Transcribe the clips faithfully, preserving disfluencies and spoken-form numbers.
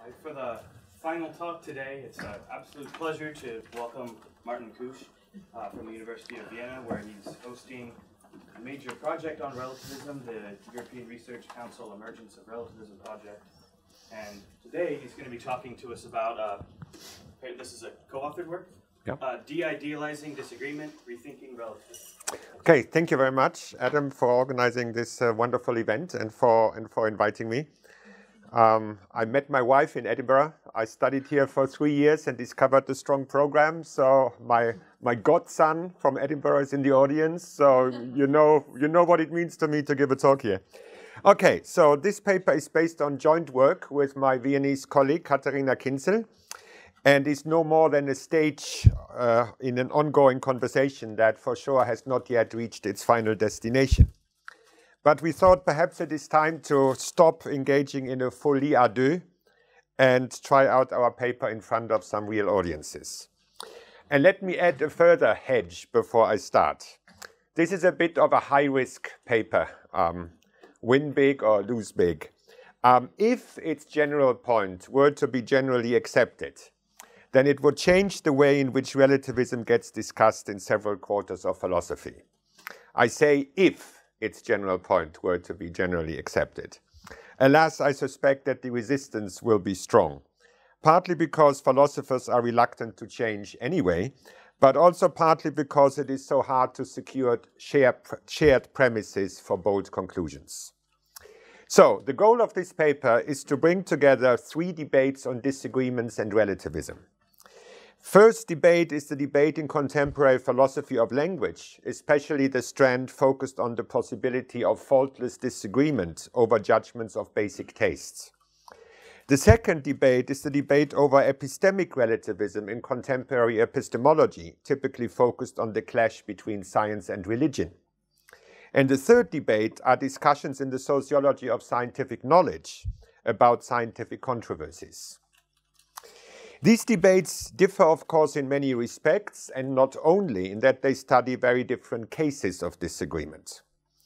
For the final talk today, it's an absolute pleasure to welcome Martin Kusch uh, from the University of Vienna, where he's hosting a major project on relativism, the European Research Council Emergence of Relativism project. And today he's going to be talking to us about, uh, this is a co-authored work, Yep. uh, De-Idealizing Disagreement, Rethinking Relativism. Okay, thank you very much, Adam, for organizing this uh, wonderful event and for, and for inviting me. Um, I met my wife in Edinburgh. I studied here for three years and discovered the strong program. So my my godson from Edinburgh is in the audience. So you know you know what it means to me to give a talk here. Okay, so this paper is based on joint work with my Viennese colleague Katharina Kinzel, and is no more than a stage uh, in an ongoing conversation that for sure has not yet reached its final destination. But we thought perhaps it is time to stop engaging in a folie à deux and try out our paper in front of some real audiences. And let me add a further hedge before I start. This is a bit of a high-risk paper, um, win big or lose big. Um, if its general point were to be generally accepted, then it would change the way in which relativism gets discussed in several quarters of philosophy. I say if its general point were to be generally accepted. Alas, I suspect that the resistance will be strong, partly because philosophers are reluctant to change anyway, but also partly because it is so hard to secure shared, shared premises for bold conclusions. So, the goal of this paper is to bring together three debates on disagreements and relativism. First debate is the debate in contemporary philosophy of language, especially the strand focused on the possibility of faultless disagreement over judgments of basic tastes. The second debate is the debate over epistemic relativism in contemporary epistemology, typically focused on the clash between science and religion. And the third debate are discussions in the sociology of scientific knowledge about scientific controversies. These debates differ, of course, in many respects, and not only in that they study very different cases of disagreement.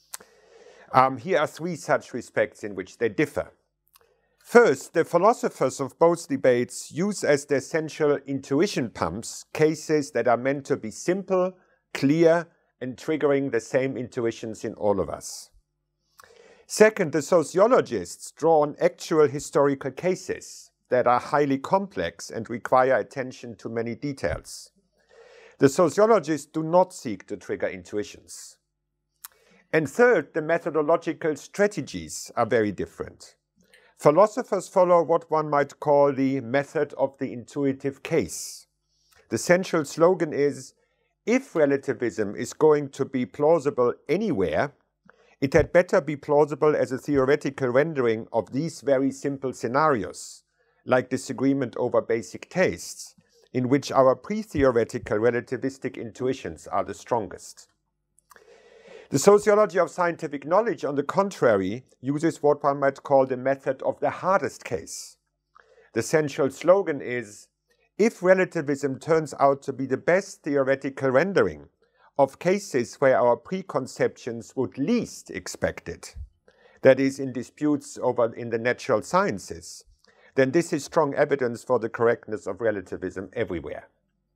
Um, here are three such respects in which they differ. First, the philosophers of both debates use as their central intuition pumps cases that are meant to be simple, clear, and triggering the same intuitions in all of us. Second, the sociologists draw on actual historical cases that are highly complex and require attention to many details. The sociologists do not seek to trigger intuitions. And third, the methodological strategies are very different. Philosophers follow what one might call the method of the intuitive case. The central slogan is, if relativism is going to be plausible anywhere, it had better be plausible as a theoretical rendering of these very simple scenarios, like disagreement over basic tastes, in which our pre-theoretical relativistic intuitions are the strongest. The sociology of scientific knowledge, on the contrary, uses what one might call the method of the hardest case. The central slogan is, if relativism turns out to be the best theoretical rendering of cases where our preconceptions would least expect it, that is, in disputes over in the natural sciences, then this is strong evidence for the correctness of relativism everywhere.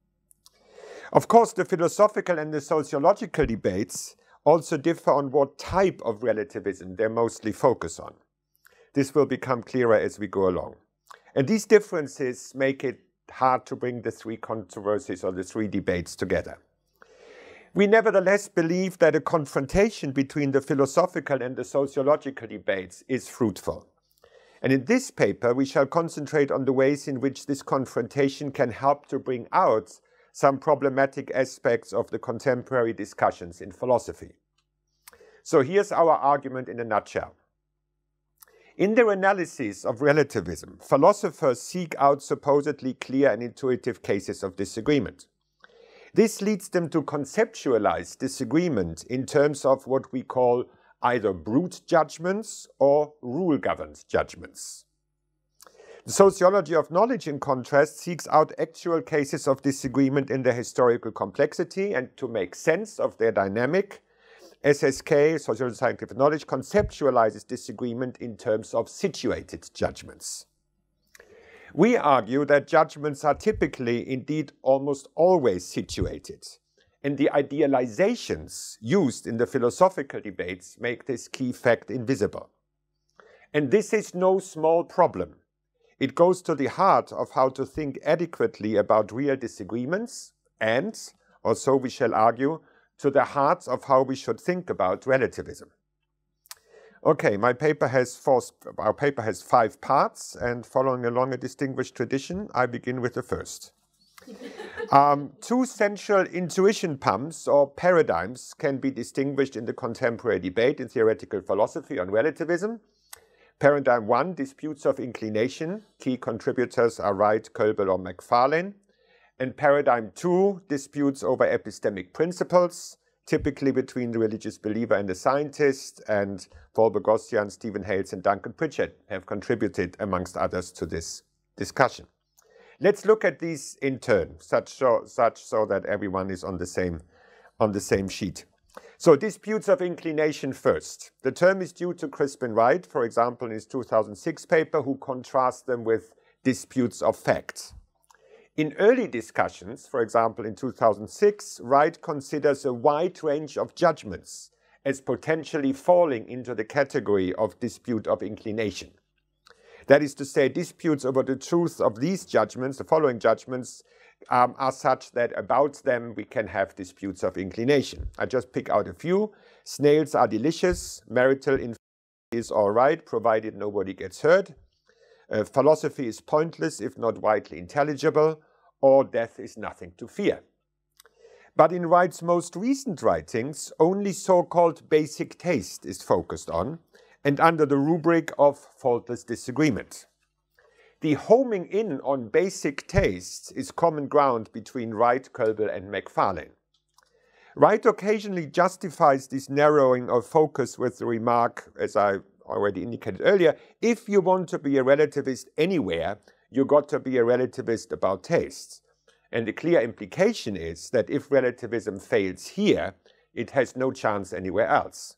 Of course, the philosophical and the sociological debates also differ on what type of relativism they mostly focus on. This will become clearer as we go along. And these differences make it hard to bring the three controversies or the three debates together. We nevertheless believe that a confrontation between the philosophical and the sociological debates is fruitful. And in this paper, we shall concentrate on the ways in which this confrontation can help to bring out some problematic aspects of the contemporary discussions in philosophy. So here's our argument in a nutshell. In their analysis of relativism, philosophers seek out supposedly clear and intuitive cases of disagreement. This leads them to conceptualize disagreement in terms of what we call either brute judgments or rule-governed judgments. The sociology of knowledge, in contrast, seeks out actual cases of disagreement in their historical complexity, and to make sense of their dynamic, S S K, Social Scientific Knowledge, conceptualizes disagreement in terms of situated judgments. We argue that judgments are typically, indeed almost always, situated, and the idealizations used in the philosophical debates make this key fact invisible. And this is no small problem. It goes to the heart of how to think adequately about real disagreements and, or so we shall argue, to the heart of how we should think about relativism. Okay, my paper has four, our paper has five parts, and following along a distinguished tradition, I begin with the first. um, two central intuition pumps or paradigms can be distinguished in the contemporary debate in theoretical philosophy on relativism. Paradigm one, disputes of inclination. Key contributors are Wright, Kölbel, or Macfarlane. And paradigm two, disputes over epistemic principles, typically between the religious believer and the scientist, and Paul Boghossian, Stephen Hales, and Duncan Pritchett have contributed, amongst others, to this discussion. Let's look at these in turn, such so, such so that everyone is on the same, on the same sheet. So, disputes of inclination first. The term is due to Crispin Wright, for example, in his two thousand six paper, who contrasts them with disputes of fact. In early discussions, for example, in two thousand six, Wright considers a wide range of judgments as potentially falling into the category of dispute of inclination. That is to say, disputes over the truth of these judgments, the following judgments, um, are such that about them we can have disputes of inclination. I just pick out a few. Snails are delicious. Marital infidelity is all right, provided nobody gets hurt. Uh, philosophy is pointless if not widely intelligible, or death is nothing to fear. But in Wright's most recent writings, only so-called basic taste is focused on, and under the rubric of faultless disagreement. The homing in on basic tastes is common ground between Wright, Kölbel, and Macfarlane. Wright occasionally justifies this narrowing of focus with the remark, as I already indicated earlier, if you want to be a relativist anywhere, you got to be a relativist about tastes. And the clear implication is that if relativism fails here, it has no chance anywhere else.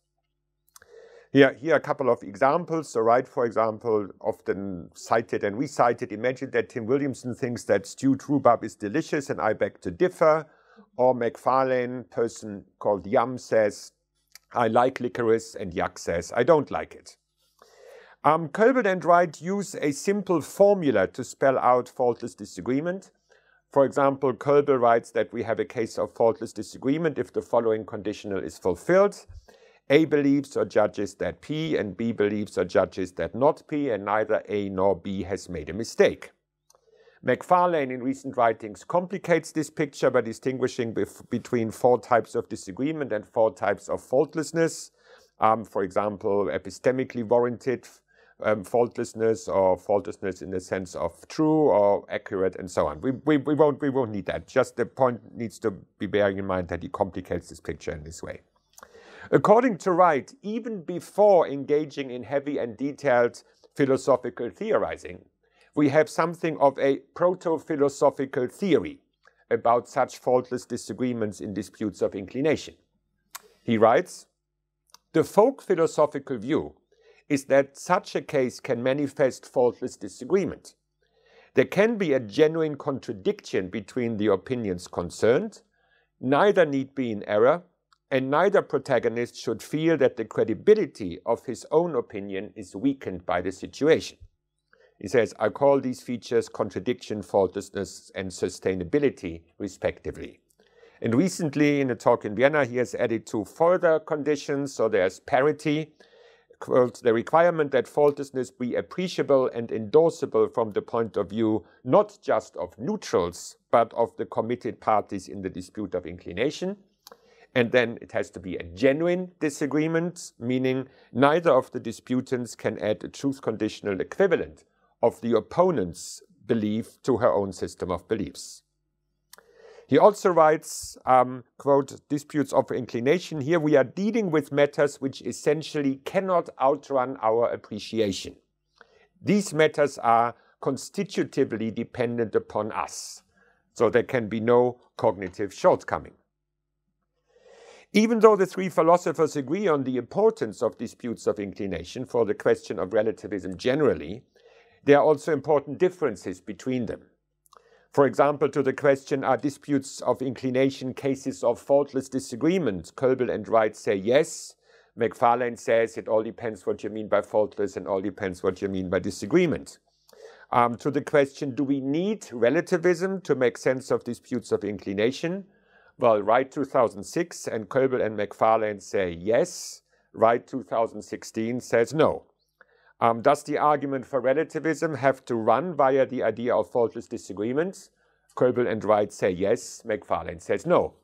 Here, here are a couple of examples. So Wright, for example, often cited and recited, imagine that Tim Williamson thinks that stewed rhubarb is delicious and I beg to differ. Or Macfarlane, person called Yum, says, I like licorice, and Yuck says, I don't like it. Um, Kölbel and Wright use a simple formula to spell out faultless disagreement. For example, Kölbel writes that we have a case of faultless disagreement if the following conditional is fulfilled. A believes or judges that P, and B believes or judges that not P, and neither A nor B has made a mistake. Macfarlane in recent writings complicates this picture by distinguishing bef between four types of disagreement and four types of faultlessness. Um, for example, epistemically warranted um, faultlessness, or faultlessness in the sense of true or accurate, and so on. We, we, we, won't, we won't need that. Just the point needs to be bearing in mind that he complicates this picture in this way. According to Wright, even before engaging in heavy and detailed philosophical theorizing, we have something of a proto-philosophical theory about such faultless disagreements in disputes of inclination. He writes, the folk philosophical view is that such a case can manifest faultless disagreement. There can be a genuine contradiction between the opinions concerned, neither need be in error, and neither protagonist should feel that the credibility of his own opinion is weakened by the situation. He says, I call these features contradiction, faultlessness, and sustainability, respectively. And recently, in a talk in Vienna, he has added two further conditions. So there's parity, quote, the requirement that faultlessness be appreciable and endorsable from the point of view not just of neutrals, but of the committed parties in the dispute of inclination. And then it has to be a genuine disagreement, meaning neither of the disputants can add a truth conditional equivalent of the opponent's belief to her own system of beliefs. He also writes, um, quote, disputes of inclination. Here we are dealing with matters which essentially cannot outrun our appreciation. These matters are constitutively dependent upon us, so there can be no cognitive shortcoming. Even though the three philosophers agree on the importance of disputes of inclination for the question of relativism generally, there are also important differences between them. For example, to the question, are disputes of inclination cases of faultless disagreement? Koelbel and Wright say yes. Macfarlane says it all depends what you mean by faultless and all depends what you mean by disagreement. Um, to the question, do we need relativism to make sense of disputes of inclination? Well, Wright two thousand six and Koelbel and Macfarlane say yes. Wright two thousand sixteen says no. Um, does the argument for relativism have to run via the idea of faultless disagreements? Koelbel and Wright say yes. Macfarlane says no.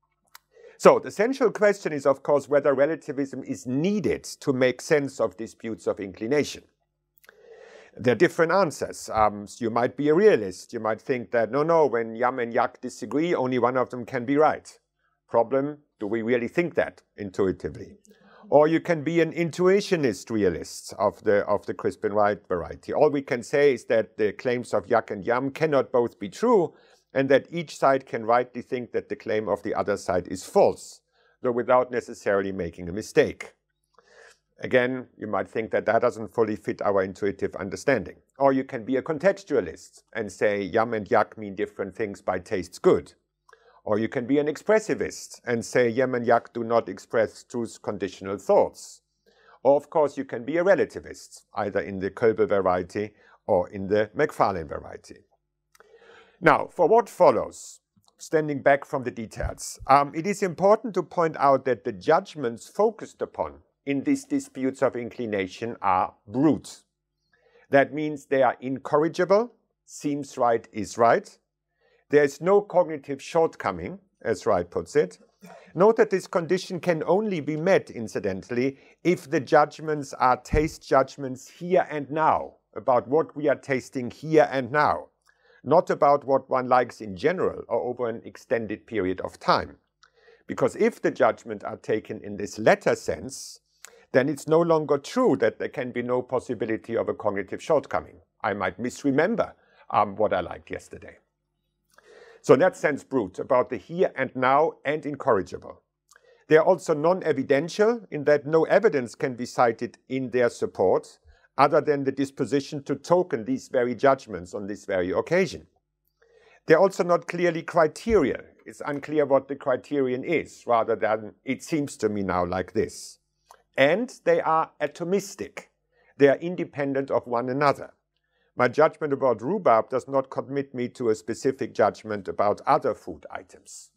So the central question is, of course, whether relativism is needed to make sense of disputes of inclination. There are different answers. Um, so you might be a realist. You might think that, no, no, when Yam and Yak disagree, only one of them can be right. Problem, do we really think that intuitively? Or you can be an intuitionist realist of the, of the Crispin-Wright variety. All we can say is that the claims of Yak and Yam cannot both be true, and that each side can rightly think that the claim of the other side is false, though without necessarily making a mistake. Again, you might think that that doesn't fully fit our intuitive understanding. Or you can be a contextualist and say Yam and Yak mean different things by tastes good. Or you can be an expressivist and say Yam and Yak do not express truth's conditional thoughts. Or of course you can be a relativist, either in the Koelbel variety or in the Macfarlane variety. Now, for what follows, standing back from the details, um, it is important to point out that the judgments focused upon in these disputes of inclination are brute. That means they are incorrigible, seems right is right. There is no cognitive shortcoming, as Wright puts it. Note that this condition can only be met, incidentally, if the judgments are taste judgments here and now, about what we are tasting here and now, not about what one likes in general or over an extended period of time. Because if the judgments are taken in this latter sense, then it's no longer true that there can be no possibility of a cognitive shortcoming. I might misremember um, what I liked yesterday. So in that sense, brute, about the here and now and incorrigible. They are also non-evidential in that no evidence can be cited in their support other than the disposition to token these very judgments on this very occasion. They're also not clearly criterial. It's unclear what the criterion is, rather than it seems to me now like this. And they are atomistic. They are independent of one another. My judgment about rhubarb does not commit me to a specific judgment about other food items.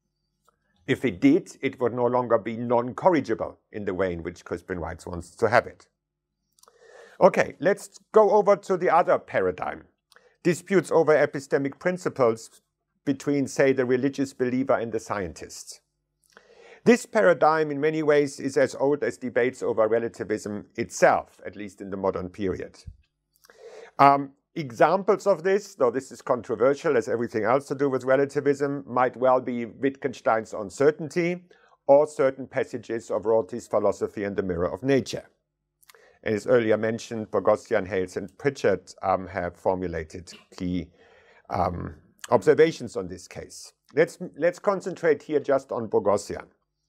If it did, it would no longer be non-corrigible in the way in which Crispin-Wright wants to have it. Okay, let's go over to the other paradigm. Disputes over epistemic principles between, say, the religious believer and the scientist. This paradigm in many ways is as old as debates over relativism itself, at least in the modern period. Um, examples of this, though this is controversial as everything else to do with relativism, might well be Wittgenstein's Uncertainty or certain passages of Rorty's philosophy and the mirror of nature. And as earlier mentioned, Boghossian, Hales, and Pritchard um, have formulated key um, observations on this case. Let's, let's concentrate here just on Boghossian.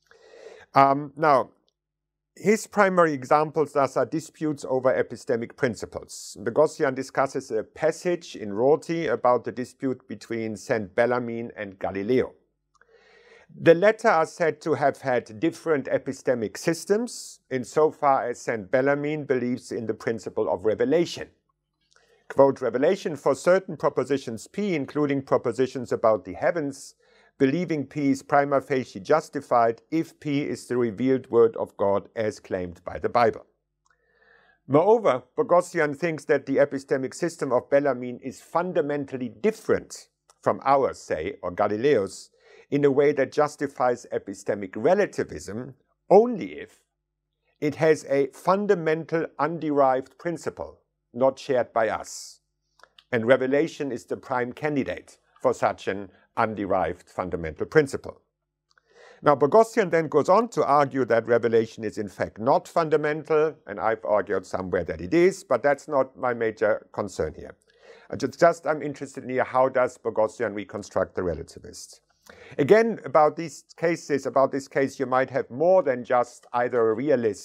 Um, now, his primary examples thus are disputes over epistemic principles. Boghossian discusses a passage in Rorty about the dispute between Saint Bellarmine and Galileo. The latter are said to have had different epistemic systems insofar as Saint Bellarmine believes in the principle of revelation. Quote, revelation for certain propositions P, including propositions about the heavens, believing P is prima facie justified if P is the revealed word of God as claimed by the Bible. Moreover, Boghossian thinks that the epistemic system of Bellarmine is fundamentally different from ours, say, or Galileo's, in a way that justifies epistemic relativism only if it has a fundamental underived principle not shared by us. And revelation is the prime candidate for such an underived fundamental principle. Now, Boghossian then goes on to argue that revelation is in fact not fundamental, and I've argued somewhere that it is, but that's not my major concern here. Just, just I'm interested in here, how does Boghossian reconstruct the relativist? Again, about these cases, about this case, you might have more than just either a realist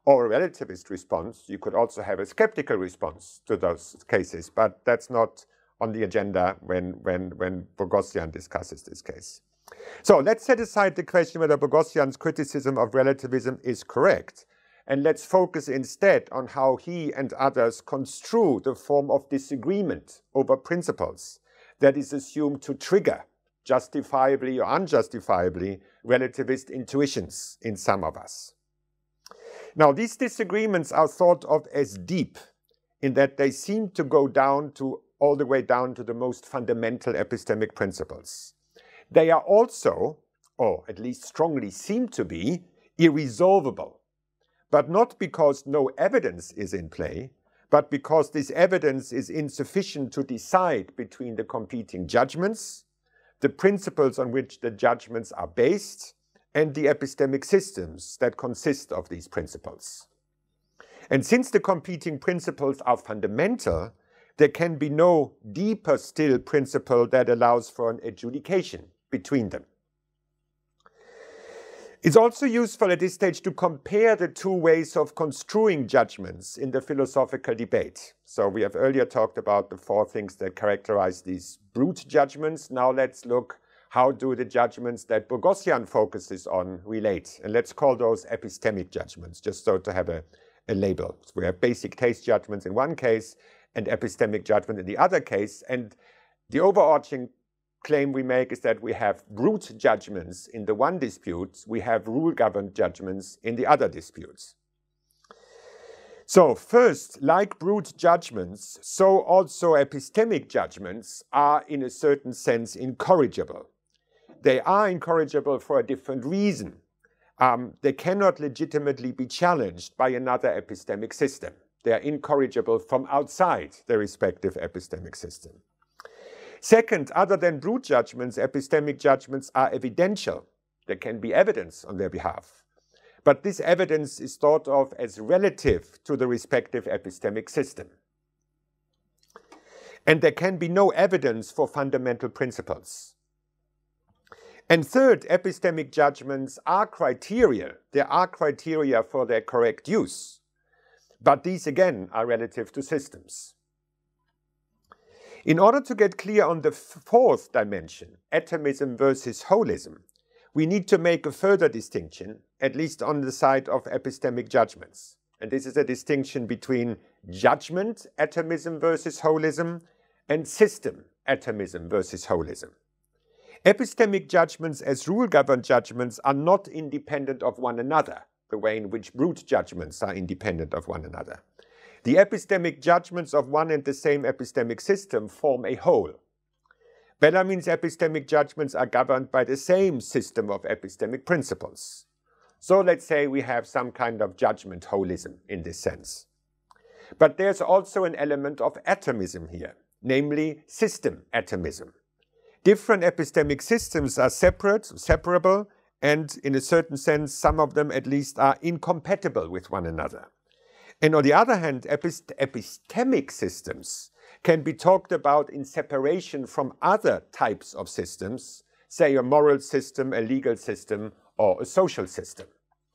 or a relativist response. You could also have a skeptical response to those cases, but that's not on the agenda when, when, when Boghossian discusses this case. So let's set aside the question whether Boghossian's criticism of relativism is correct, and let's focus instead on how he and others construe the form of disagreement over principles that is assumed to trigger, justifiably or unjustifiably, relativist intuitions in some of us. Now, these disagreements are thought of as deep in that they seem to go down to all the way down to the most fundamental epistemic principles. They are also, or at least strongly seem to be, irresolvable, but not because no evidence is in play, but because this evidence is insufficient to decide between the competing judgments, the principles on which the judgments are based, and the epistemic systems that consist of these principles. And since the competing principles are fundamental, there can be no deeper still principle that allows for an adjudication between them. It's also useful at this stage to compare the two ways of construing judgments in the philosophical debate. So we have earlier talked about the four things that characterize these brute judgments. Now let's look, how do the judgments that Boghossian focuses on relate? And let's call those epistemic judgments, just so to have a, a label. So we have basic taste judgments in one case and epistemic judgment in the other case. And the overarching claim we make is that we have brute judgments in the one dispute, we have rule-governed judgments in the other disputes. So first, like brute judgments, so also epistemic judgments are in a certain sense incorrigible. They are incorrigible for a different reason. Um, they cannot legitimately be challenged by another epistemic system. They are incorrigible from outside the respective epistemic system. Second, other than brute judgments, epistemic judgments are evidential. There can be evidence on their behalf. But this evidence is thought of as relative to the respective epistemic system. And there can be no evidence for fundamental principles. And third, epistemic judgments are criteria. There are criteria for their correct use. But these, again, are relative to systems. In order to get clear on the fourth dimension, atomism versus holism, we need to make a further distinction, at least on the side of epistemic judgments. And this is a distinction between judgment atomism versus holism and system atomism versus holism. Epistemic judgments as rule-governed judgments are not independent of one another, the way in which brute judgments are independent of one another. The epistemic judgments of one and the same epistemic system form a whole. Bellarmine's epistemic judgments are governed by the same system of epistemic principles. So let's say we have some kind of judgment holism in this sense. But there's also an element of atomism here, namely system atomism. Different epistemic systems are separate, separable, and in a certain sense, some of them at least are incompatible with one another. And on the other hand, epist epistemic systems can be talked about in separation from other types of systems, say a moral system, a legal system, or a social system.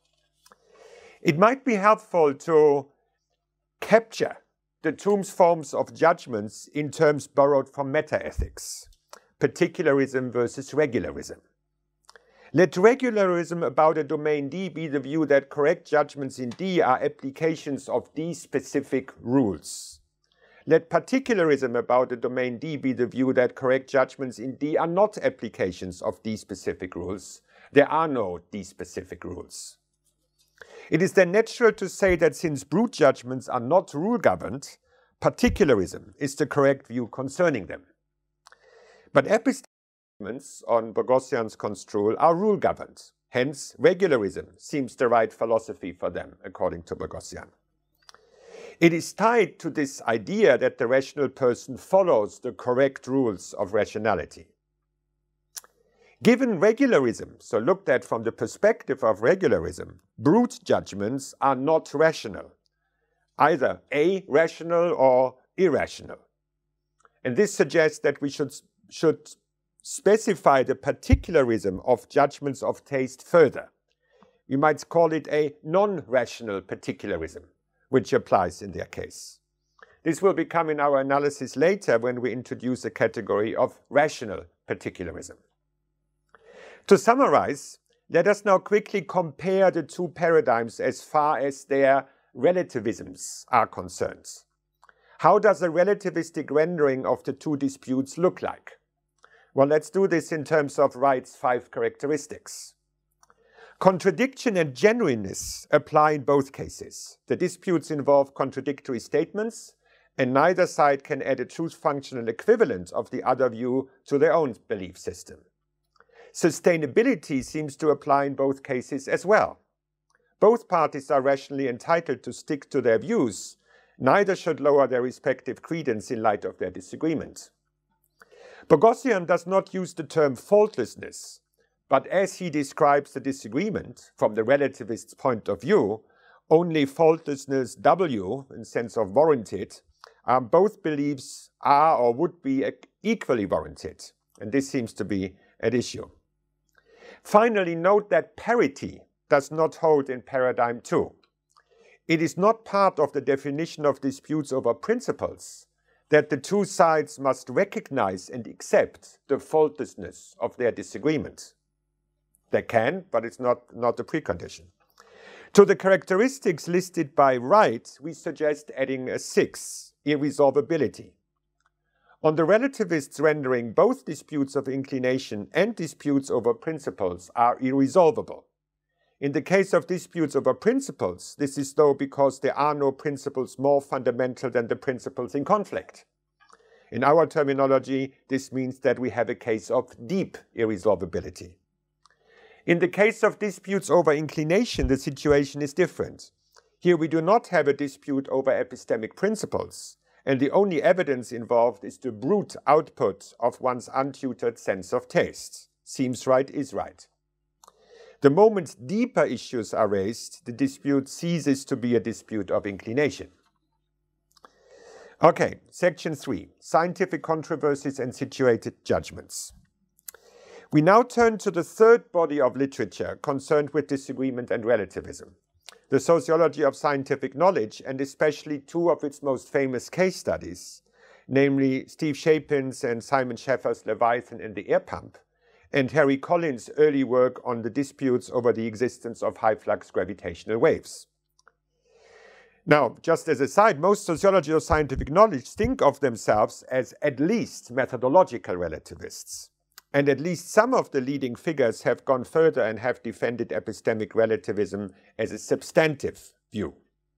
It might be helpful to capture the two forms of judgments in terms borrowed from metaethics, particularism versus regularism. Let regularism about a domain D be the view that correct judgments in D are applications of D specific rules. Let particularism about a domain D be the view that correct judgments in D are not applications of D specific rules. There are no D specific rules. It is then natural to say that since brute judgments are not rule-governed, particularism is the correct view concerning them. But epistemic judgments on Boghossian's construal are rule-governed. Hence, regularism seems the right philosophy for them, according to Boghossian. It is tied to this idea that the rational person follows the correct rules of rationality. Given regularism, so looked at from the perspective of regularism, brute judgments are not rational, either a-rational or irrational. And this suggests that we should, should specify the particularism of judgments of taste further, We might call it a non-rational particularism, which applies in their case. This will become in our analysis later when we introduce a category of rational particularism. To summarize, let us now quickly compare the two paradigms as far as their relativisms are concerned. How does a relativistic rendering of the two disputes look like? Well, let's do this in terms of Wright's five characteristics. Contradiction and genuineness apply in both cases. The disputes involve contradictory statements, and neither side can add a truth functional equivalent of the other view to their own belief system. Sustainability seems to apply in both cases as well. Both parties are rationally entitled to stick to their views. Neither should lower their respective credence in light of their disagreement. Boghossian does not use the term faultlessness, but as he describes the disagreement from the relativist's point of view, only faultlessness W, in sense of warranted, um, both beliefs are or would be equally warranted, and this seems to be at issue. Finally, note that parity does not hold in paradigm two. It is not part of the definition of disputes over principles that the two sides must recognize and accept the faultlessness of their disagreement. They can, but it's not, not a precondition. To the characteristics listed by Wright, we suggest adding a sixth, irresolvability. On the relativist's rendering, both disputes of inclination and disputes over principles are irresolvable. In the case of disputes over principles, this is though because there are no principles more fundamental than the principles in conflict. In our terminology, this means that we have a case of deep irresolvability. In the case of disputes over inclination, the situation is different. Here we do not have a dispute over epistemic principles, and the only evidence involved is the brute output of one's untutored sense of taste. Seems right is right. The moment deeper issues are raised, the dispute ceases to be a dispute of inclination. Okay, section three, scientific controversies and situated judgments. We now turn to the third body of literature concerned with disagreement and relativism, the sociology of scientific knowledge, and especially two of its most famous case studies, namely Steve Chapin's and Simon Scheffer's Leviathan and the Air Pump, and Harry Collins' early work on the disputes over the existence of high-flux gravitational waves. Now, just as a side, most sociologists of scientific knowledge think of themselves as at least methodological relativists. And at least some of the leading figures have gone further and have defended epistemic relativism as a substantive view.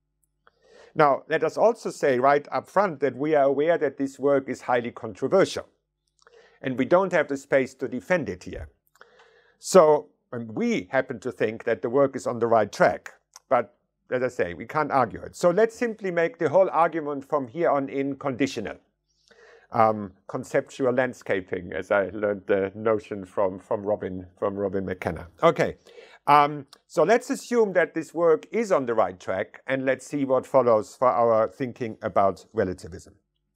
Now, let us also say right up front that we are aware that this work is highly controversial, and we don't have the space to defend it here. So um, we happen to think that the work is on the right track, but as I say, we can't argue it. So let's simply make the whole argument from here on in conditional. Um, conceptual landscaping, as I learned the notion from, from, Robin, from Robin McKenna. Okay, um, so let's assume that this work is on the right track, and let's see what follows for our thinking about relativism.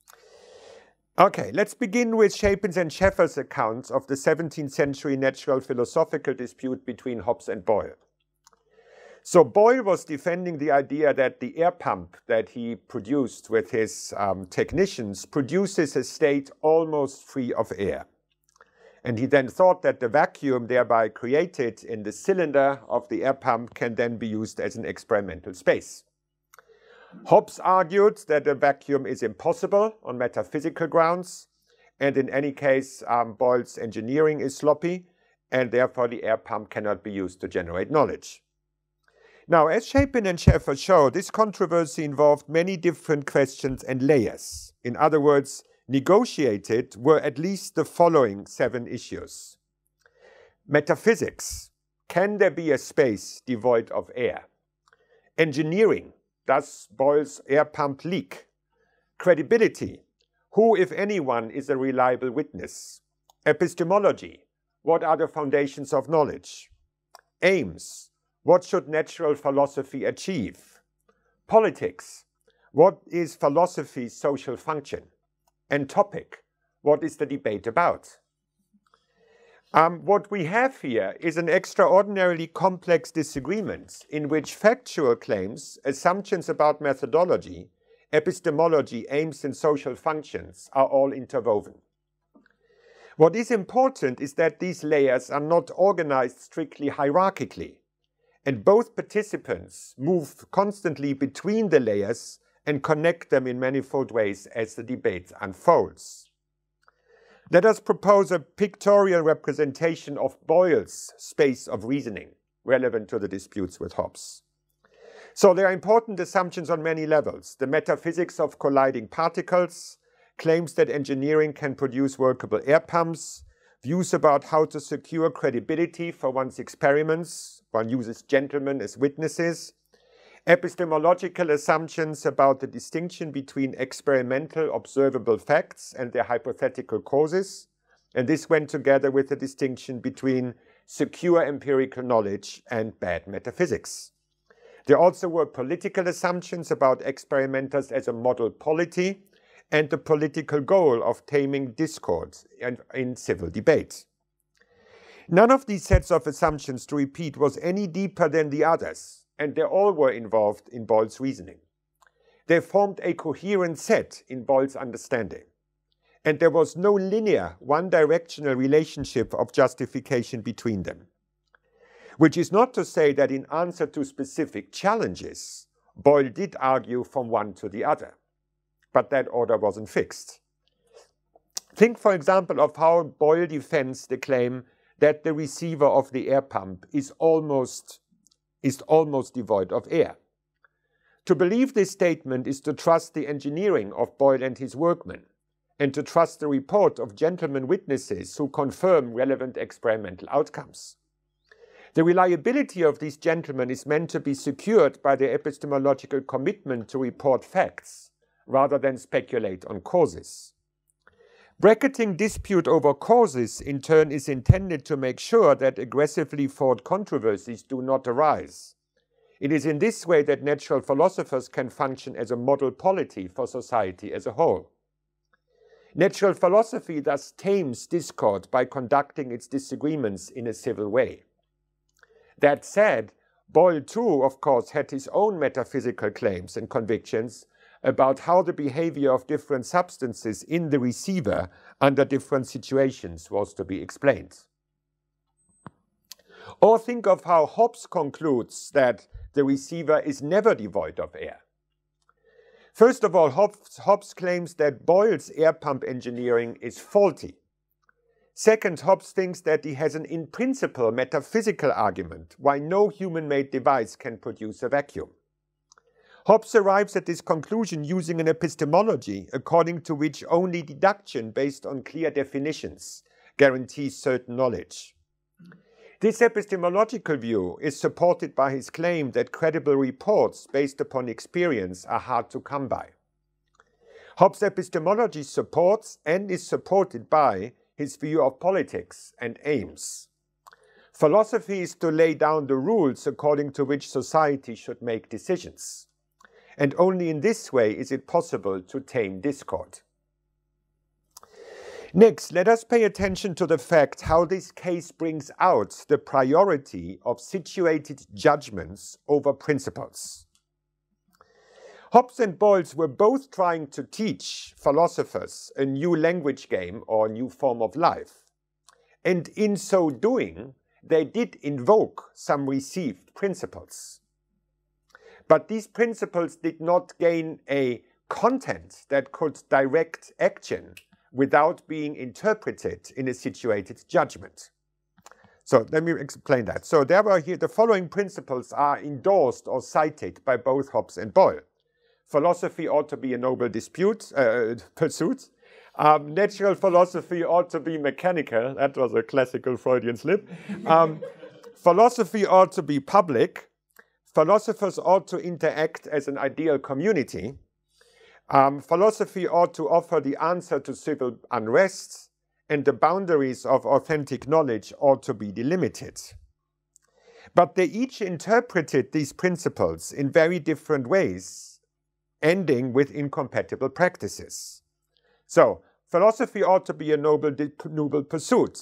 Okay, let's begin with Chapin's and Scheffer's accounts of the seventeenth century natural philosophical dispute between Hobbes and Boyle. So Boyle was defending the idea that the air pump that he produced with his um, technicians produces a state almost free of air. And he then thought that the vacuum thereby created in the cylinder of the air pump can then be used as an experimental space. Hobbes argued that a vacuum is impossible on metaphysical grounds, and in any case, um, Boyle's engineering is sloppy, and therefore the air pump cannot be used to generate knowledge. Now, as Chapin and Scheffer show, this controversy involved many different questions and layers. In other words, negotiated were at least the following seven issues. Metaphysics. Can there be a space devoid of air? Engineering. Does Boyle's air pump leak? Credibility. Who, if anyone, is a reliable witness? Epistemology. What are the foundations of knowledge? Aims. What should natural philosophy achieve? Politics. What is philosophy's social function? And topic. What is the debate about? Um, what we have here is an extraordinarily complex disagreement in which factual claims, assumptions about methodology, epistemology, aims, and social functions are all interwoven. What is important is that these layers are not organized strictly hierarchically, and both participants move constantly between the layers and connect them in manifold ways as the debate unfolds. Let us propose a pictorial representation of Boyle's space of reasoning, relevant to the disputes with Hobbes. So there are important assumptions on many levels. The metaphysics of colliding particles, claims that engineering can produce workable air pumps, views about how to secure credibility for one's experiments, one uses gentlemen as witnesses, epistemological assumptions about the distinction between experimental observable facts and their hypothetical causes, and this went together with the distinction between secure empirical knowledge and bad metaphysics. There also were political assumptions about experimenters as a model polity and the political goal of taming discord in, in civil debate. None of these sets of assumptions, to repeat, was any deeper than the others, and they all were involved in Boyle's reasoning. They formed a coherent set in Boyle's understanding, and there was no linear, one-directional relationship of justification between them. Which is not to say that in answer to specific challenges, Boyle did argue from one to the other, but that order wasn't fixed. Think, for example, of how Boyle defends the claim that the receiver of the air pump is almost, is almost devoid of air. To believe this statement is to trust the engineering of Boyle and his workmen, and to trust the report of gentlemen witnesses who confirm relevant experimental outcomes. The reliability of these gentlemen is meant to be secured by their epistemological commitment to report facts, rather than speculate on causes. Bracketing dispute over causes, in turn, is intended to make sure that aggressively fought controversies do not arise. It is in this way that natural philosophers can function as a model polity for society as a whole. Natural philosophy thus tames discord by conducting its disagreements in a civil way. That said, Boyle too, of course, had his own metaphysical claims and convictions about how the behavior of different substances in the receiver under different situations was to be explained. Or think of how Hobbes concludes that the receiver is never devoid of air. First of all, Hobbes, Hobbes claims that Boyle's air pump engineering is faulty. Second, Hobbes thinks that he has an in-principle metaphysical argument why no human-made device can produce a vacuum. Hobbes arrives at this conclusion using an epistemology according to which only deduction based on clear definitions guarantees certain knowledge. This epistemological view is supported by his claim that credible reports based upon experience are hard to come by. Hobbes' epistemology supports and is supported by his view of politics and aims. Philosophy is to lay down the rules according to which society should make decisions. And only in this way is it possible to tame discord. Next, let us pay attention to the fact how this case brings out the priority of situated judgments over principles. Hobbes and Boyle were both trying to teach philosophers a new language game or a new form of life. And in so doing, they did invoke some received principles. But these principles did not gain a content that could direct action without being interpreted in a situated judgment. So let me explain that. So there were here, the following principles are endorsed or cited by both Hobbes and Boyle. Philosophy ought to be a noble dispute, uh, pursuit. Um, natural philosophy ought to be mechanical. That was a classical Freudian slip. Um, philosophy ought to be public. Philosophers ought to interact as an ideal community. Um, philosophy ought to offer the answer to civil unrest, and the boundaries of authentic knowledge ought to be delimited. But they each interpreted these principles in very different ways, ending with incompatible practices. So, philosophy ought to be a noble, noble pursuit.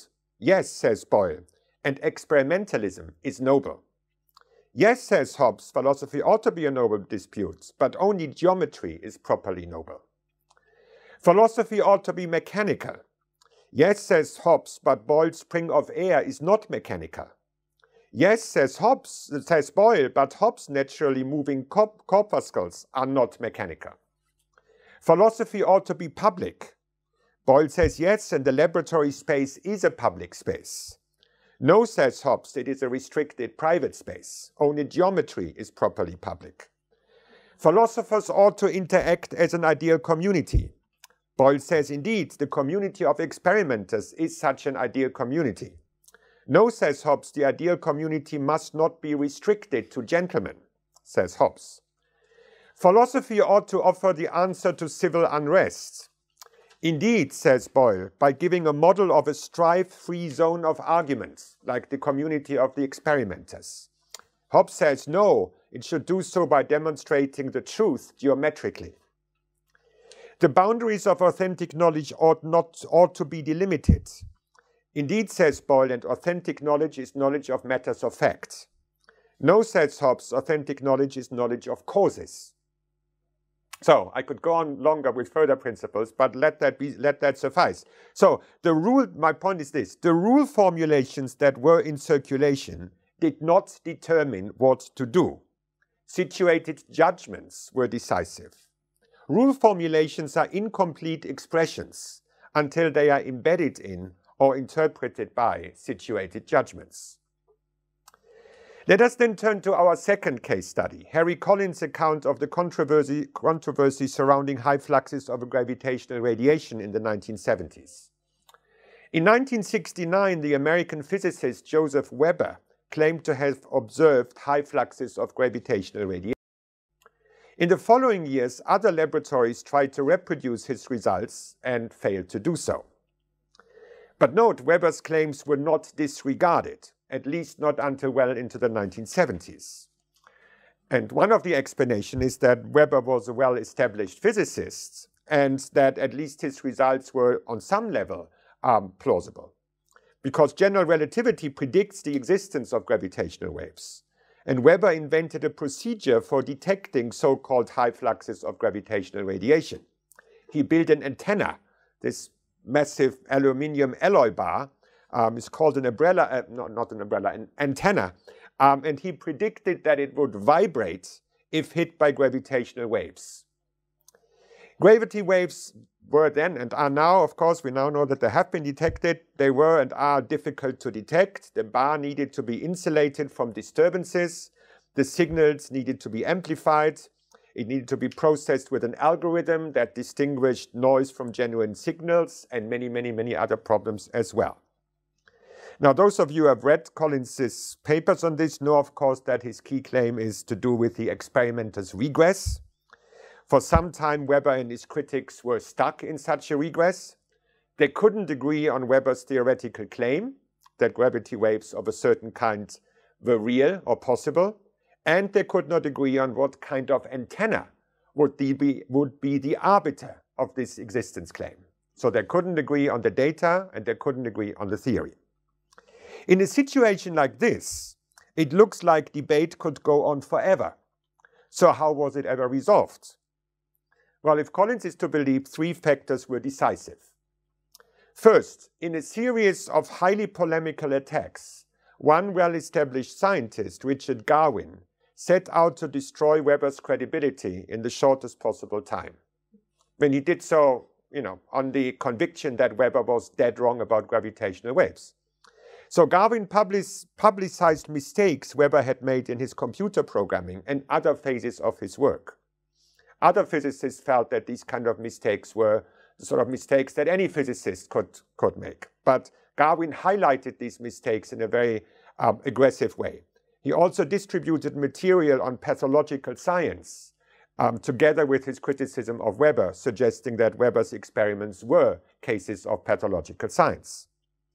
Yes, says Boyle, and experimentalism is noble. Yes, says Hobbes, philosophy ought to be a noble dispute, but only geometry is properly noble. Philosophy ought to be mechanical. Yes, says Hobbes, but Boyle's spring of air is not mechanical. Yes, says Hobbes, says Boyle, but Hobbes' naturally moving corp corpuscles are not mechanical. Philosophy ought to be public. Boyle says yes, and the laboratory space is a public space. No, says Hobbes, it is a restricted private space. Only geometry is properly public. Philosophers ought to interact as an ideal community. Boyle says, indeed, the community of experimenters is such an ideal community. No, says Hobbes, the ideal community must not be restricted to gentlemen, says Hobbes. Philosophy ought to offer the answer to civil unrest. Indeed, says Boyle, by giving a model of a strife-free zone of arguments, like the community of the experimenters. Hobbes says, no, it should do so by demonstrating the truth geometrically. The boundaries of authentic knowledge ought not ought to be delimited. Indeed, says Boyle, and authentic knowledge is knowledge of matters of fact. No, says Hobbes, authentic knowledge is knowledge of causes. So I could go on longer with further principles, but let that be, let that suffice. So the rule, my point is this, the rule formulations that were in circulation did not determine what to do. Situated judgments were decisive. Rule formulations are incomplete expressions until they are embedded in or interpreted by situated judgments. Let us then turn to our second case study, Harry Collins' account of the controversy, controversy surrounding high fluxes of gravitational radiation in the nineteen seventies. In nineteen sixty-nine, the American physicist Joseph Weber claimed to have observed high fluxes of gravitational radiation. In the following years, other laboratories tried to reproduce his results and failed to do so. But note, Weber's claims were not disregarded, at least not until well into the nineteen seventies. And one of the explanations is that Weber was a well-established physicist and that at least his results were on some level um, plausible. Because general relativity predicts the existence of gravitational waves. And Weber invented a procedure for detecting so-called high fluxes of gravitational radiation. He built an antenna, this massive aluminium alloy bar. Um, it's called an umbrella, uh, no, not an umbrella, an antenna. Um, and he predicted that it would vibrate if hit by gravitational waves. Gravity waves were then and are now, of course, we now know that they have been detected. They were and are difficult to detect. The bar needed to be insulated from disturbances. The signals needed to be amplified. It needed to be processed with an algorithm that distinguished noise from genuine signals and many, many, many other problems as well. Now, those of you who have read Collins's papers on this know, of course, that his key claim is to do with the experimenter's regress. For some time, Weber and his critics were stuck in such a regress. They couldn't agree on Weber's theoretical claim that gravity waves of a certain kind were real or possible, and they could not agree on what kind of antenna would be, would be the arbiter of this existence claim. So they couldn't agree on the data, and they couldn't agree on the theory. In a situation like this, it looks like debate could go on forever. So how was it ever resolved? Well, if Collins is to believe, three factors were decisive. First, in a series of highly polemical attacks, one well-established scientist, Richard Garwin, set out to destroy Weber's credibility in the shortest possible time. When he did so, you know, on the conviction that Weber was dead wrong about gravitational waves. So Garwin publicized mistakes Weber had made in his computer programming and other phases of his work. Other physicists felt that these kind of mistakes were the sort of mistakes that any physicist could, could make. But Garwin highlighted these mistakes in a very um, aggressive way. He also distributed material on pathological science, um, together with his criticism of Weber, suggesting that Weber's experiments were cases of pathological science.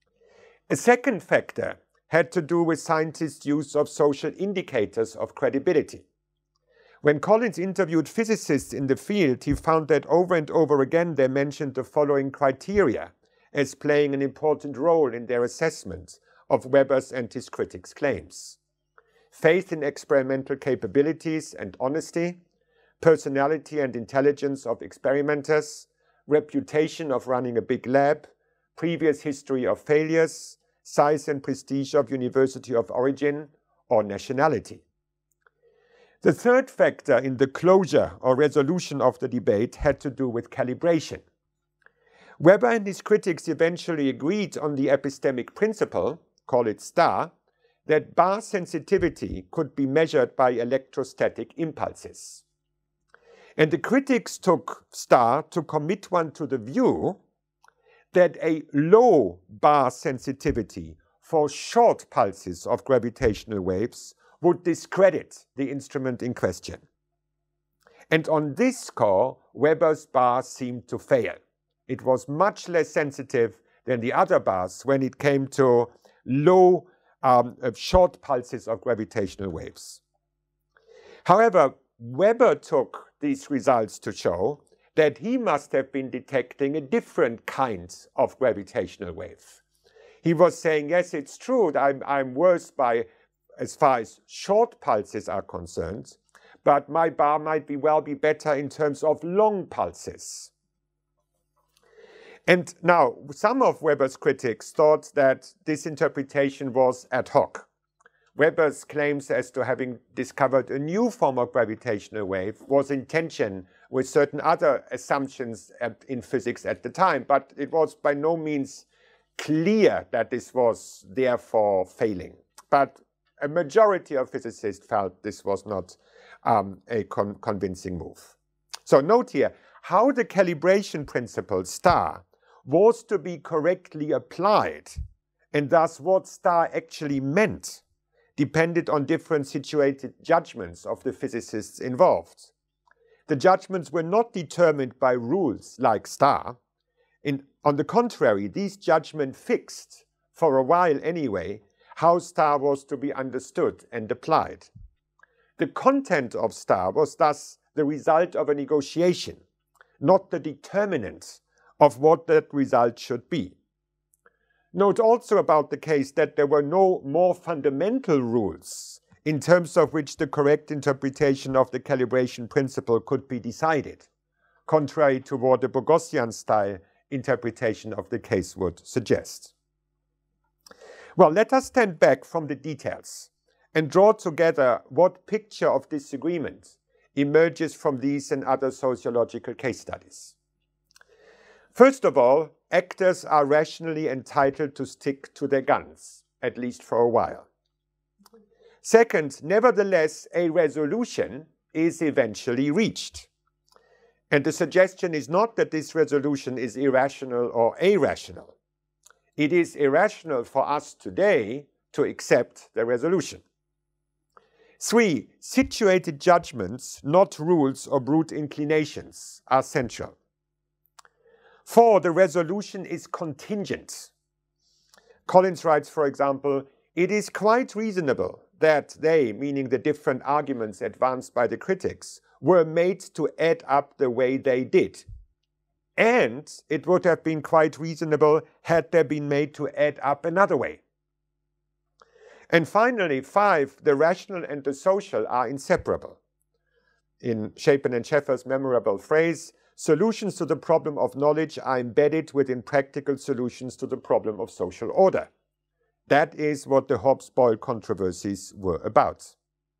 A second factor had to do with scientists' use of social indicators of credibility. When Collins interviewed physicists in the field, he found that over and over again they mentioned the following criteria as playing an important role in their assessment of Weber's and his critics' claims. Faith in experimental capabilities and honesty, personality and intelligence of experimenters, reputation of running a big lab, previous history of failures, size and prestige of university of origin or nationality. The third factor in the closure or resolution of the debate had to do with calibration. Weber and his critics eventually agreed on the epistemic principle, call it star, that bar sensitivity could be measured by electrostatic impulses. And the critics took star to commit one to the view that a low bar sensitivity for short pulses of gravitational waves would discredit the instrument in question. And on this score, Weber's bar seemed to fail. It was much less sensitive than the other bars when it came to low, um, uh, short pulses of gravitational waves. However, Weber took these results to show that he must have been detecting a different kind of gravitational wave. He was saying, yes, it's true, that I'm, I'm worse by as far as short pulses are concerned, but my bar might be well be better in terms of long pulses. And now, some of Weber's critics thought that this interpretation was ad hoc. Weber's claims as to having discovered a new form of gravitational wave was in tension with certain other assumptions at, in physics at the time, but it was by no means clear that this was therefore failing. But a majority of physicists felt this was not um, a con convincing move. So note here how the calibration principle star was to be correctly applied, and thus what star actually meant depended on different situated judgments of the physicists involved. The judgments were not determined by rules like star. In, on the contrary, these judgments fixed, for a while anyway, how star was to be understood and applied. The content of star was thus the result of a negotiation, not the determinant of what that result should be. Note also about the case that there were no more fundamental rules in terms of which the correct interpretation of the calibration principle could be decided, contrary to what the Boghossian-style interpretation of the case would suggest. Well, let us stand back from the details and draw together what picture of disagreement emerges from these and other sociological case studies. First of all, actors are rationally entitled to stick to their guns, at least for a while. Second, nevertheless, a resolution is eventually reached. And the suggestion is not that this resolution is irrational or irrational. It is irrational for us today to accept the resolution. Three, situated judgments, not rules or brute inclinations, are central. Four, the resolution is contingent. Collins writes, for example, it is quite reasonable that they, meaning the different arguments advanced by the critics, were made to add up the way they did. And it would have been quite reasonable had they been made to add up another way. And finally, five, the rational and the social are inseparable. In Chapin and Scheffer's memorable phrase, solutions to the problem of knowledge are embedded within practical solutions to the problem of social order. That is what the Hobbes-Boyle controversies were about.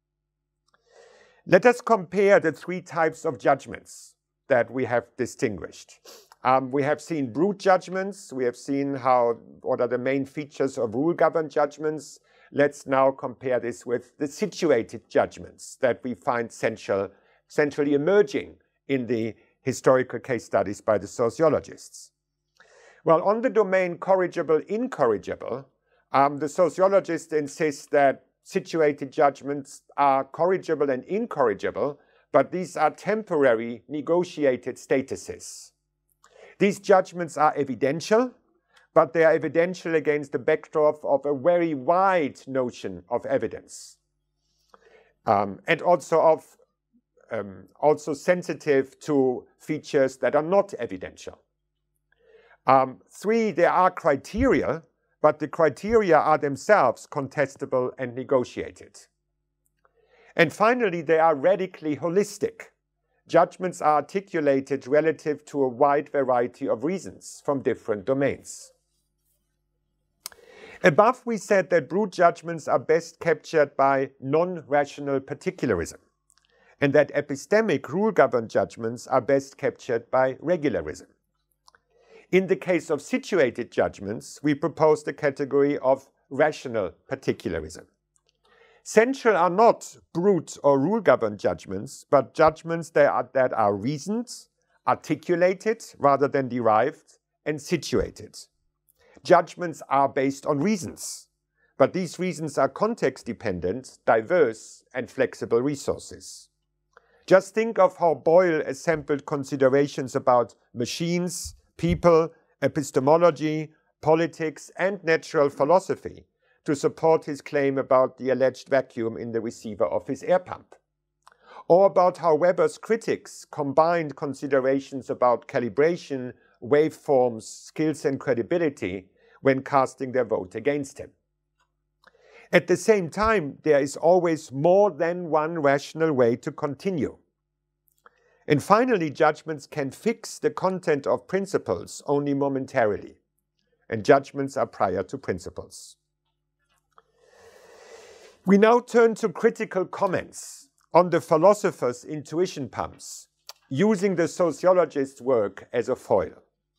Let us compare the three types of judgments that we have distinguished. Um, we have seen brute judgments. We have seen how, what are the main features of rule-governed judgments. Let's now compare this with the situated judgments that we find central, centrally emerging in the historical case studies by the sociologists. Well, on the domain corrigible, incorrigible, um, the sociologists insist that situated judgments are corrigible and incorrigible, but these are temporary negotiated statuses. These judgments are evidential, but they are evidential against the backdrop of a very wide notion of evidence, um, and also of um, also sensitive to features that are not evidential. Um, three, there are criteria, but the criteria are themselves contestable and negotiated. And finally, they are radically holistic. Judgments are articulated relative to a wide variety of reasons from different domains. Above, we said that brute judgments are best captured by non-rational particularism, and that epistemic rule-governed judgments are best captured by regularism. In the case of situated judgments, we proposed the category of rational particularism. Central are not brute or rule-governed judgments, but judgments that are, that are reasoned, articulated rather than derived, and situated. Judgments are based on reasons, but these reasons are context-dependent, diverse, and flexible resources. Just think of how Boyle assembled considerations about machines, people, epistemology, politics, and natural philosophy to support his claim about the alleged vacuum in the receiver of his air pump. Or about how Weber's critics combined considerations about calibration, waveforms, skills, and credibility when casting their vote against him. At the same time, there is always more than one rational way to continue. And finally, judgments can fix the content of principles only momentarily, and judgments are prior to principles. We now turn to critical comments on the philosopher's intuition pumps, using the sociologist's work as a foil.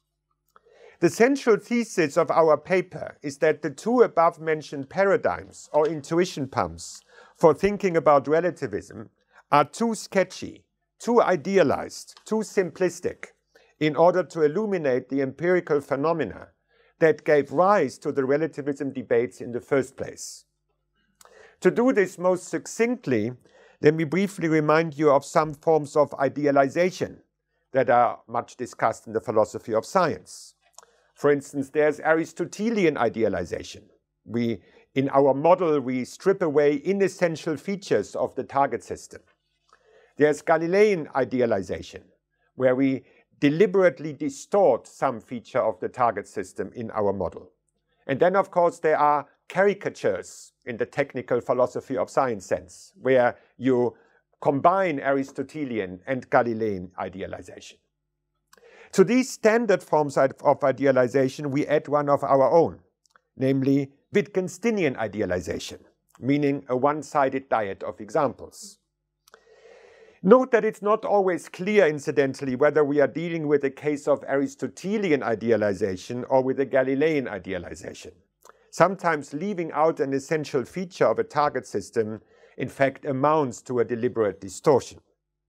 The central thesis of our paper is that the two above-mentioned paradigms, or intuition pumps, for thinking about relativism are too sketchy, too idealized, too simplistic, in order to illuminate the empirical phenomena that gave rise to the relativism debates in the first place. To do this most succinctly, let me briefly remind you of some forms of idealization that are much discussed in the philosophy of science. For instance, there's Aristotelian idealization. We, in our model, we strip away inessential features of the target system. There's Galilean idealization, where we deliberately distort some feature of the target system in our model. And then, of course, there are caricatures in the technical philosophy of science sense, where you combine Aristotelian and Galilean idealization. To these standard forms of idealization, we add one of our own, namely Wittgensteinian idealization, meaning a one-sided diet of examples. Note that it's not always clear, incidentally, whether we are dealing with a case of Aristotelian idealization or with a Galilean idealization. Sometimes leaving out an essential feature of a target system, in fact, amounts to a deliberate distortion.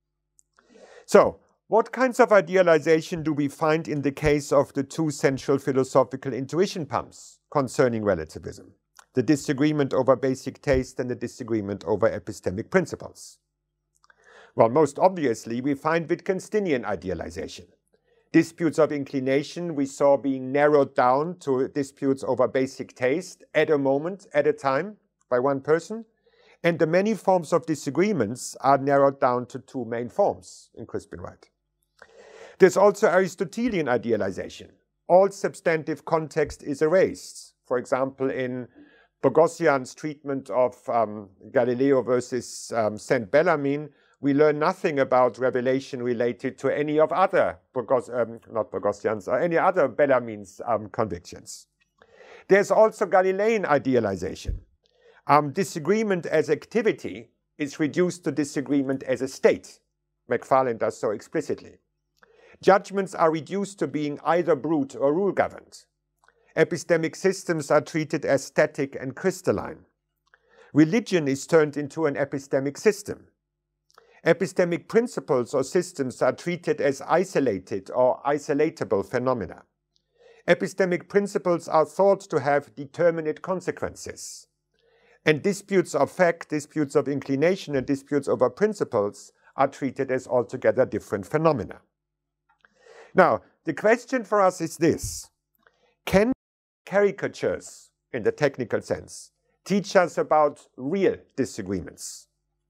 So, what kinds of idealization do we find in the case of the two central philosophical intuition pumps concerning relativism? The disagreement over basic taste and the disagreement over epistemic principles. Well, most obviously, we find Wittgensteinian idealization. Disputes of inclination we saw being narrowed down to disputes over basic taste at a moment, at a time, by one person. And the many forms of disagreements are narrowed down to two main forms in Crispin Wright. There's also Aristotelian idealization. All substantive context is erased. For example, in Boghossian's treatment of um, Galileo versus um, Saint Bellarmine, we learn nothing about revelation related to any of other, Bogos um, not Boghossian's, or any other Bellarmine's um, convictions. There's also Galilean idealization. Um, disagreement as activity is reduced to disagreement as a state. Macfarlane does so explicitly. Judgments are reduced to being either brute or rule-governed. Epistemic systems are treated as static and crystalline. Religion is turned into an epistemic system. Epistemic principles or systems are treated as isolated or isolatable phenomena. Epistemic principles are thought to have determinate consequences. And disputes of fact, disputes of inclination, and disputes over principles are treated as altogether different phenomena. Now, the question for us is this: can caricatures, in the technical sense, teach us about real disagreements?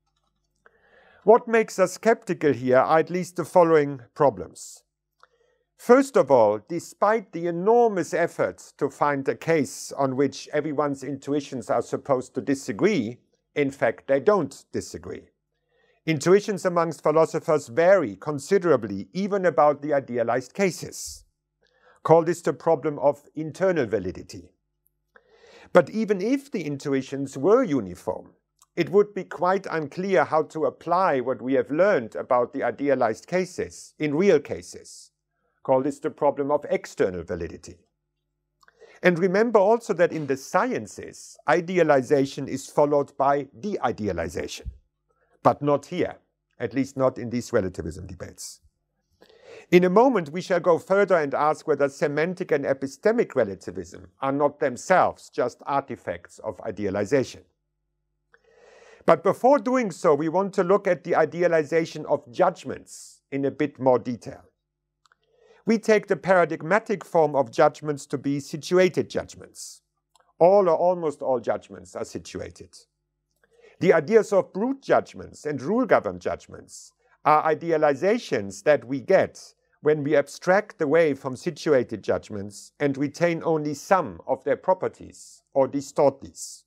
What makes us skeptical here are at least the following problems. First of all, despite the enormous effort to find a case on which everyone's intuitions are supposed to disagree, in fact, they don't disagree. Intuitions amongst philosophers vary considerably, even about the idealized cases. Call this the problem of internal validity. But even if the intuitions were uniform, it would be quite unclear how to apply what we have learned about the idealized cases in real cases. Call this the problem of external validity. And remember also that in the sciences, idealization is followed by de-idealization, but not here, at least not in these relativism debates. In a moment, we shall go further and ask whether semantic and epistemic relativism are not themselves just artifacts of idealization. But before doing so, we want to look at the idealization of judgments in a bit more detail. We take the paradigmatic form of judgments to be situated judgments. All or almost all judgments are situated. The ideas of brute judgments and rule-governed judgments are idealizations that we get when we abstract away from situated judgments and retain only some of their properties or distort these.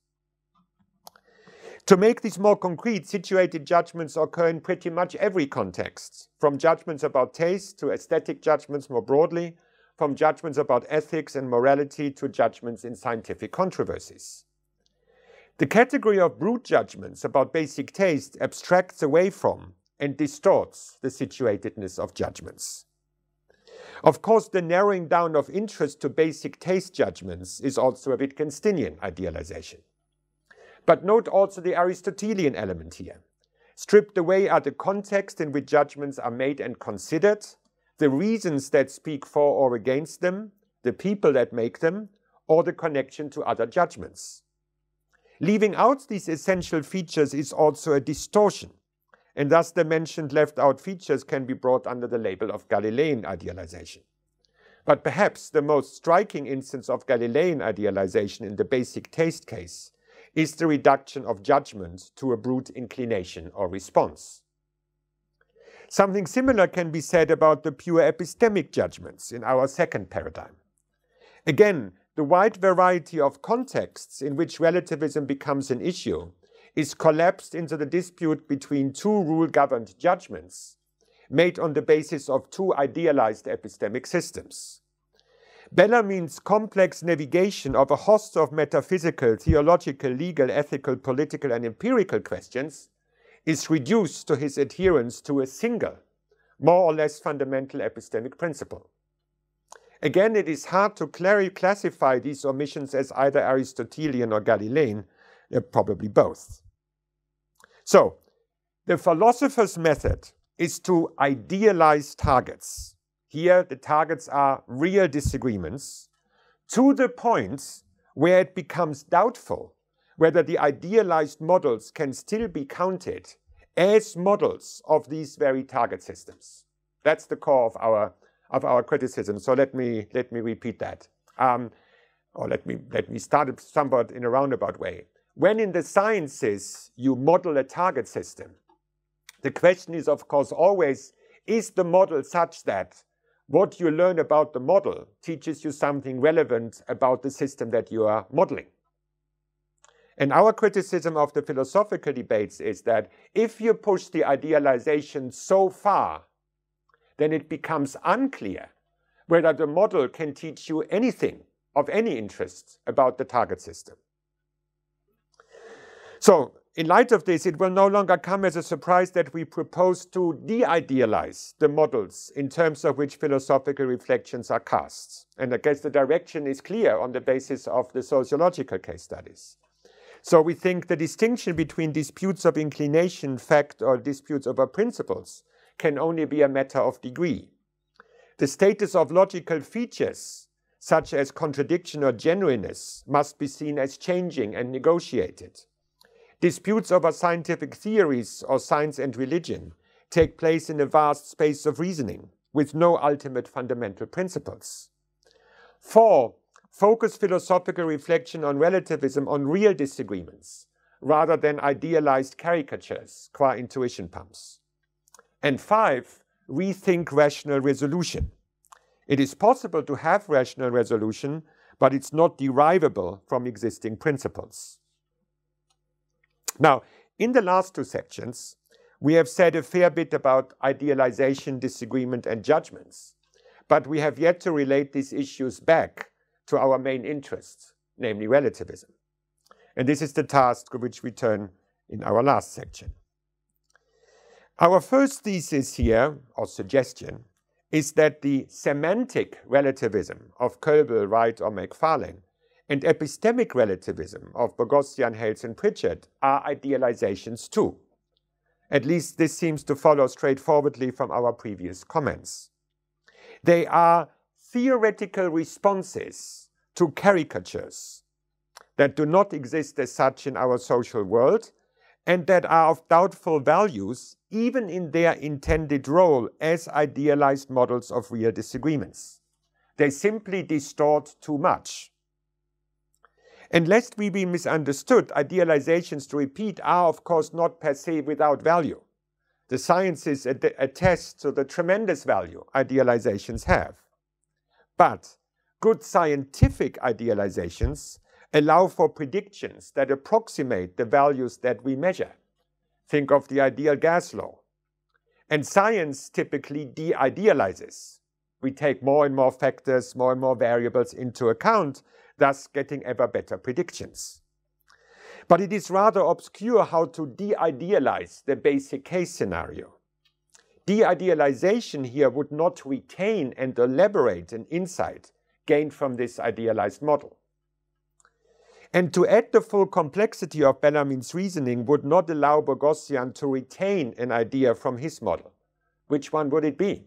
To make this more concrete, situated judgments occur in pretty much every context, from judgments about taste to aesthetic judgments more broadly, from judgments about ethics and morality to judgments in scientific controversies. The category of brute judgments about basic taste abstracts away from and distorts the situatedness of judgments. Of course, the narrowing down of interest to basic taste judgments is also a Wittgensteinian idealization. But note also the Aristotelian element here. Stripped away are the context in which judgments are made and considered, the reasons that speak for or against them, the people that make them, or the connection to other judgments. Leaving out these essential features is also a distortion, and thus the mentioned left-out features can be brought under the label of Galilean idealization. But perhaps the most striking instance of Galilean idealization in the basic taste case is the reduction of judgment to a brute inclination or response. Something similar can be said about the pure epistemic judgments in our second paradigm. Again, the wide variety of contexts in which relativism becomes an issue is collapsed into the dispute between two rule-governed judgments made on the basis of two idealized epistemic systems. Bellarmine's complex navigation of a host of metaphysical, theological, legal, ethical, political, and empirical questions is reduced to his adherence to a single, more or less fundamental epistemic principle. Again, it is hard to classify these omissions as either Aristotelian or Galilean, uh, probably both. So, the philosopher's method is to idealize targets. Here, the targets are real disagreements, to the point where it becomes doubtful whether the idealized models can still be counted as models of these very target systems. That's the core of our, of our criticism. So let me, let me repeat that. Um, or let me, let me start somewhat in a roundabout way. When in the sciences you model a target system, the question is, of course, always, is the model such that what you learn about the model teaches you something relevant about the system that you are modeling? And our criticism of the philosophical debates is that if you push the idealization so far, then it becomes unclear whether the model can teach you anything of any interest about the target system. So, in light of this, it will no longer come as a surprise that we propose to de-idealize the models in terms of which philosophical reflections are cast. And I guess the direction is clear on the basis of the sociological case studies. So we think the distinction between disputes of inclination, fact, or disputes over principles can only be a matter of degree. The status of logical features, such as contradiction or genuineness, must be seen as changing and negotiated. Disputes over scientific theories or science and religion take place in a vast space of reasoning with no ultimate fundamental principles. Four, focus philosophical reflection on relativism on real disagreements rather than idealized caricatures qua intuition pumps. And five, rethink rational resolution. It is possible to have rational resolution, but it's not derivable from existing principles. Now, in the last two sections, we have said a fair bit about idealization, disagreement, and judgments, but we have yet to relate these issues back to our main interests, namely relativism. And this is the task to which we turn in our last section. Our first thesis here, or suggestion, is that the semantic relativism of Koelbl, Wright, or Macfarlane and epistemic relativism of Boghossian, Hales, and Pritchard are idealizations too. At least this seems to follow straightforwardly from our previous comments. They are theoretical responses to caricatures that do not exist as such in our social world and that are of doubtful values even in their intended role as idealized models of real disagreements. They simply distort too much. And lest we be misunderstood, idealizations, to repeat, are of course not per se without value. The sciences attest to the tremendous value idealizations have. But good scientific idealizations allow for predictions that approximate the values that we measure. Think of the ideal gas law. And science typically de-idealizes. We take more and more factors, more and more variables into account, thus getting ever better predictions. But it is rather obscure how to de-idealize the basic case scenario. De-idealization here would not retain and elaborate an insight gained from this idealized model. And to add the full complexity of Bellarmine's reasoning would not allow Boghossian to retain an idea from his model. Which one would it be?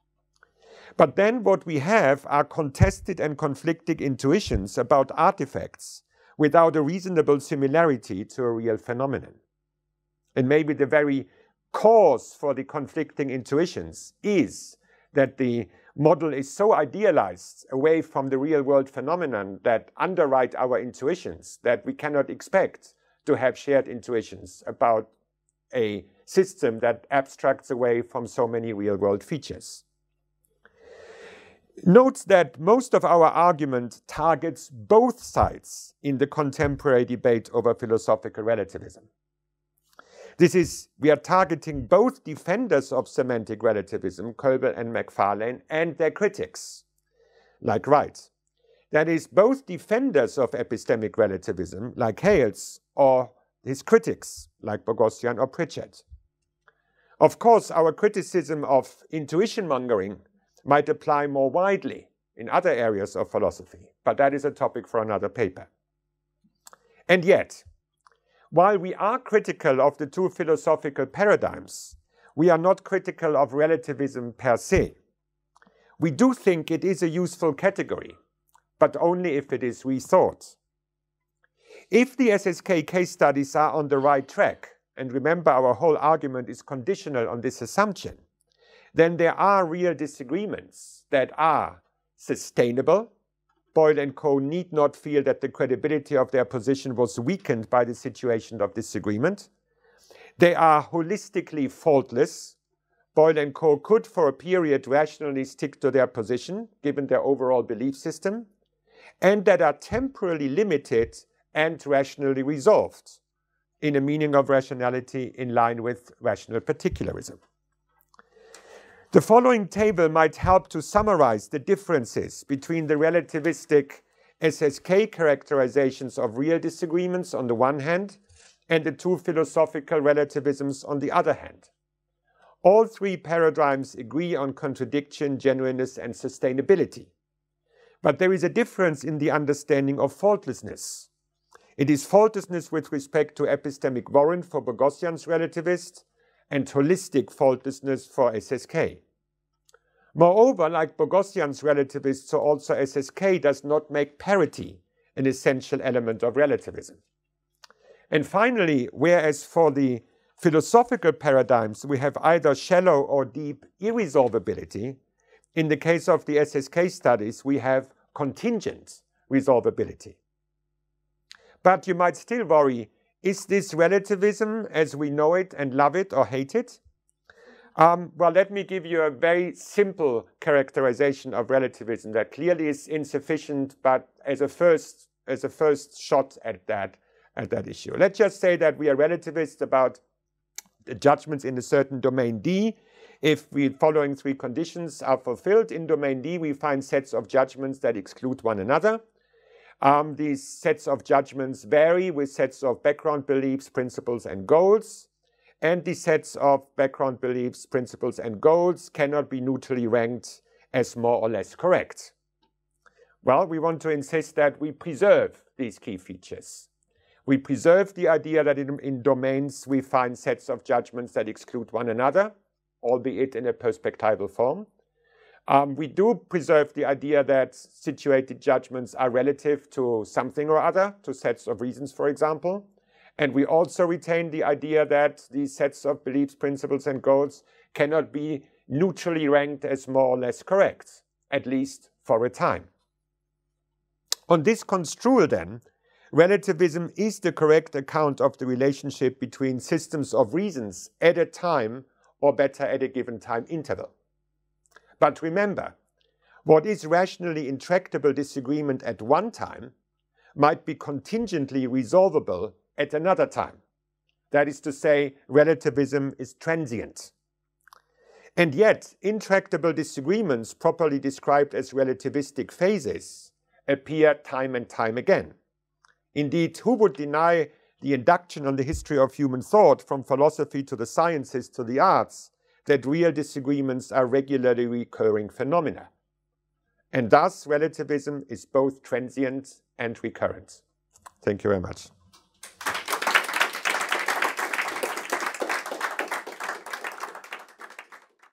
But then what we have are contested and conflicting intuitions about artifacts without a reasonable similarity to a real phenomenon. And maybe the very cause for the conflicting intuitions is that the model is so idealized away from the real world phenomenon that underwrite our intuitions that we cannot expect to have shared intuitions about a system that abstracts away from so many real world features. Note that most of our argument targets both sides in the contemporary debate over philosophical relativism. This is, we are targeting both defenders of semantic relativism, Koelbl and Macfarlane, and their critics, like Wright. That is, both defenders of epistemic relativism, like Hales, or his critics, like Boghossian or Pritchard. Of course, our criticism of intuition mongering might apply more widely in other areas of philosophy, but that is a topic for another paper. And yet, while we are critical of the two philosophical paradigms, we are not critical of relativism per se. We do think it is a useful category, but only if it is rethought. If the S S K case studies are on the right track, and remember our whole argument is conditional on this assumption, then there are real disagreements that are sustainable. Boyle and co. need not feel that the credibility of their position was weakened by the situation of disagreement. They are holistically faultless. Boyle and co. could for a period rationally stick to their position, given their overall belief system, and that are temporally limited and rationally resolved, in a meaning of rationality in line with rational particularism. The following table might help to summarize the differences between the relativistic S S K characterizations of real disagreements on the one hand and the two philosophical relativisms on the other hand. All three paradigms agree on contradiction, genuineness, and sustainability. But there is a difference in the understanding of faultlessness. It is faultlessness with respect to epistemic warrant for Boghossian's relativist and holistic faultlessness for S S K. Moreover, like Boghossian's relativists, so also S S K does not make parity an essential element of relativism. And finally, whereas for the philosophical paradigms we have either shallow or deep irresolvability, in the case of the S S K studies we have contingent resolvability. But you might still worry, is this relativism as we know it and love it or hate it? Um, well, let me give you a very simple characterization of relativism that clearly is insufficient, but as a first, as a first shot at that, at that issue. Let's just say that we are relativists about the judgments in a certain domain D. If the following three conditions are fulfilled in domain D, we find sets of judgments that exclude one another. Um, these sets of judgments vary with sets of background beliefs, principles, and goals. And these sets of background beliefs, principles, and goals cannot be neutrally ranked as more or less correct. Well, we want to insist that we preserve these key features. We preserve the idea that in, in domains we find sets of judgments that exclude one another, albeit in a perspectival form. Um, we do preserve the idea that situated judgments are relative to something or other, to sets of reasons, for example. And we also retain the idea that these sets of beliefs, principles, and goals cannot be neutrally ranked as more or less correct, at least for a time. On this construal, then, relativism is the correct account of the relationship between systems of reasons at a time, or better, at a given time interval. But remember, what is rationally intractable disagreement at one time might be contingently resolvable at another time. That is to say, relativism is transient. And yet, intractable disagreements, properly described as relativistic phases, appear time and time again. Indeed, who would deny the induction on the history of human thought, from philosophy to the sciences to the arts, that real disagreements are regularly recurring phenomena? And thus, relativism is both transient and recurrent. Thank you very much.